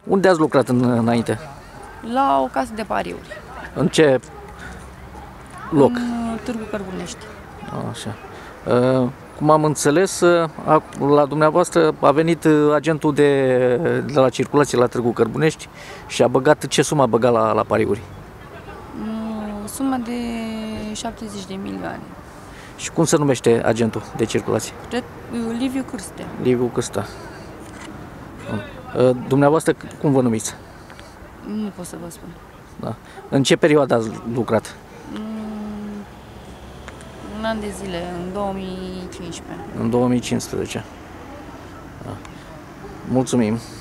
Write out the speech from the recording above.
Unde ați lucrat înainte? La o casă de pariuri. În ce loc? În Târgu Cărbunești. Așa. Cum am înțeles, la dumneavoastră a venit agentul de la circulație la Târgu Cărbunești și a băgat, ce sumă a băgat la pariuri? Suma de 70 de milioane. Și cum se numește agentul de circulație? Liviu Cârstea. Liviu Cârstea. Dumneavoastră cum vă numiți? Nu pot să vă spun. Da. În ce perioadă ați lucrat? Un an de zile, în 2015. În 2015. Da. Mulțumim!